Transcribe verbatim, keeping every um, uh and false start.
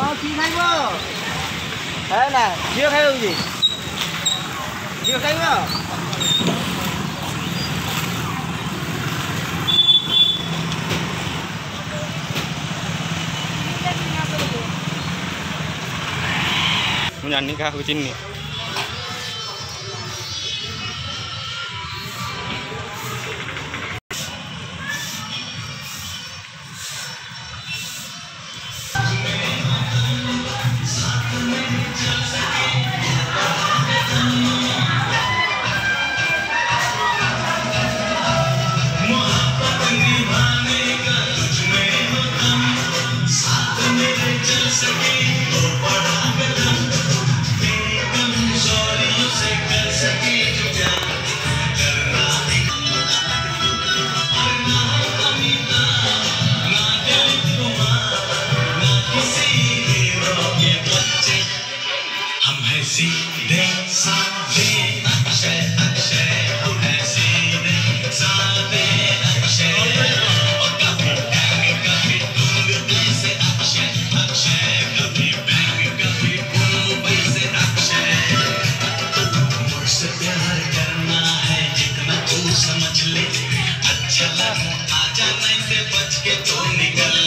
हाँ की खाइब है ना झील खाइब कि झील खाइब ମୁଁ ଜାଣିନି କାହାକୁ ଚିହ୍ନି सीधे साधे अक्षय अक्षय हम हैं सीधे साधे अक्षय और कभी बैंग कभी मुंबई से अक्षय अक्षय कभी बैंग कभी मुंबई से अक्षय मुझसे प्यार करना है जितना तू समझ ले अच्छा लगा आजा नहीं से बच के तो निकल